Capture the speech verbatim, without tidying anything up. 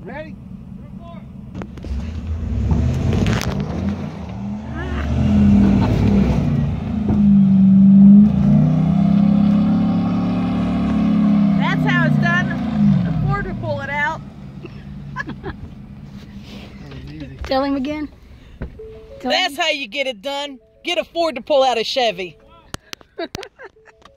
Ready? That's how it's done. Afford to pull it out. Tell him again. Tell That's him. how you get it done. Get a Ford to pull out a Chevy.